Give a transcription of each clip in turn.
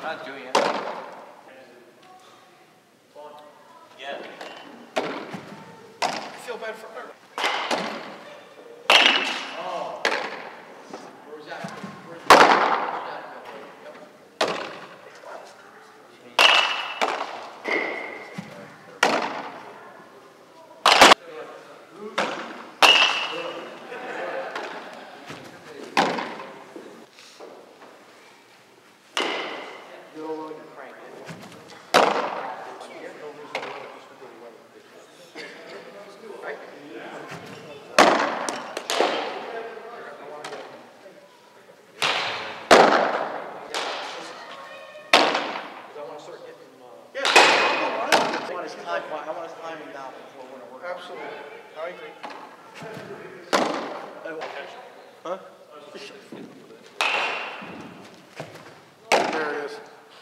Not doing it. Yeah. I feel bad for her. Oh. Where's that? Where's that? I want his timing now before we're going to work. Absolutely. I agree. Huh? There it is.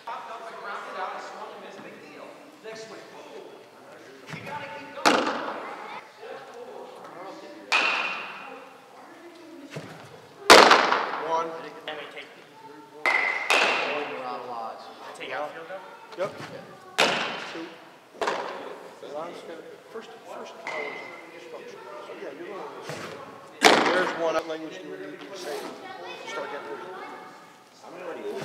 One. Take outfield though? Yep. Two. First hours instruction. So yeah, you're going to there's one language you would need to say. Start getting ready. I'm already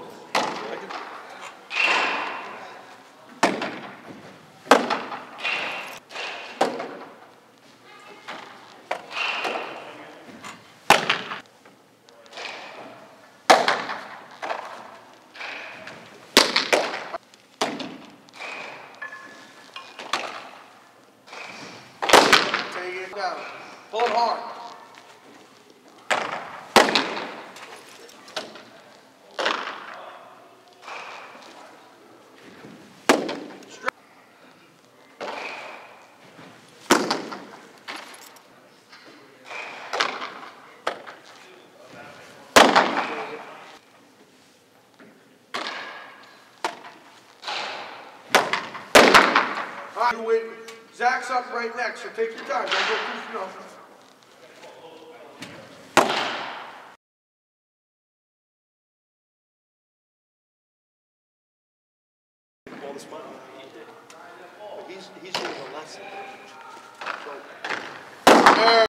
take it down. Pull it hard. All right, Zach's up right next, so take your time. Don't go too slow. All the smile. He's doing a lesson. So,